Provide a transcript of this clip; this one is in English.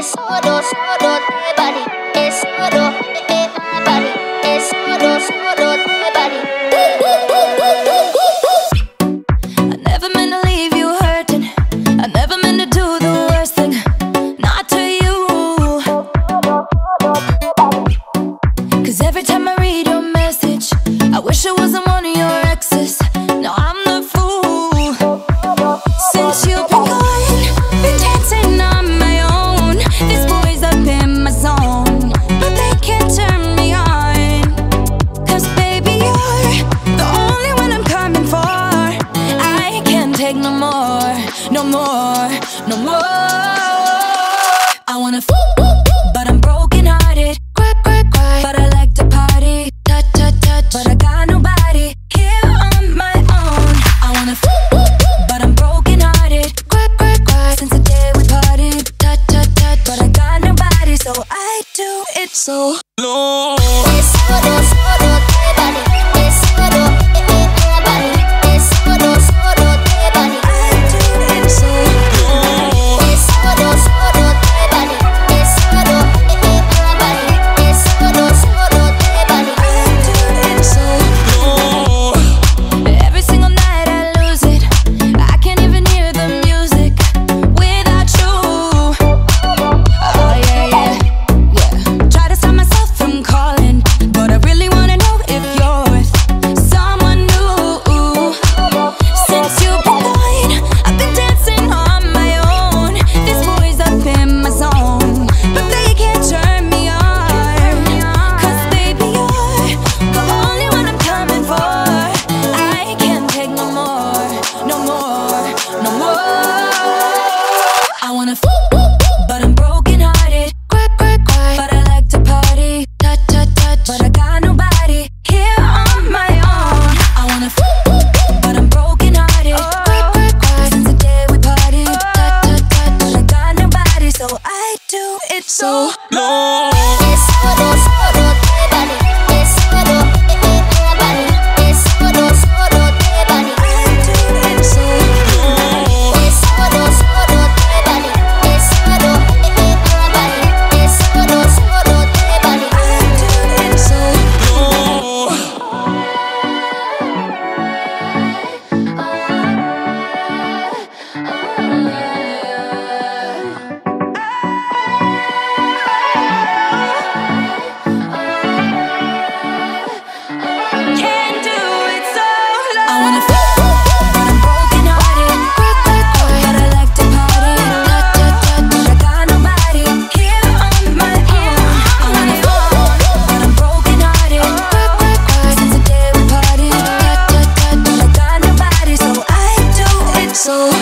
solo, solo te body. Es solo, my body. Es solo, solo te body. I never meant to leave you hurting. I never meant to do the worst thing. Not to you. 'Cause every time I read your message, I wish it wasn't one of your exes. No, I'm the fool. Since you've been gone, been dancing on my own. This boy's up in my zone, but they can't turn me on. 'Cause baby, you're the only one I'm coming for. I can't take no more, no more, no more. I wanna but I'm broken hearted. Cry, cry, cry, but I like to party. Touch, touch, touch, but I got nobody here on my own. I wanna but I'm broken hearted. Cry, cry, cry, since the day we parted. Touch, touch, touch, but I got nobody, so I do it so low. Es solo, solo te body. Es solo, my body. Es solo, solo te body. I do it so low. Es solo, solo te body. Es solo, my body. Es solo, solo te body. I do it so low. Every single night I lose it. I can't even hear the music without you. Oh yeah, yeah, yeah. Try to stop myself from calling, but I really wanna know if you're with someone new. Since you've been gone, I've been dancing on my own. This boy's up in my zone, but they can't turn me on. 'Cause baby, you're the only one I'm coming for. I can't take no more, no more, no more. I wanna but I'm broken hearted. Cry, cry, cry, but I like to party. Touch, touch, touch, but I got nobody here on my own. I wanna but I'm broken hearted. Cry, cry, cry, since the day we parted. Touch, touch, touch, but I got nobody, so I do it so low. Es solo, solo te body. Es solo, my body. Es solo, solo te body. I do it so low. Es solo, solo te body. Es solo, my body. Es solo, solo te body. I do it so low. Can't do it so low. I wanna but I'm broken hearted. Cry, cry, cry, but I like to party. Touch, touch, touch, but I got nobody here on my own. I wanna but I'm broken hearted. Cry, cry, cry, since the day we parted. Touch, touch, touch, but I got nobody, so I do it so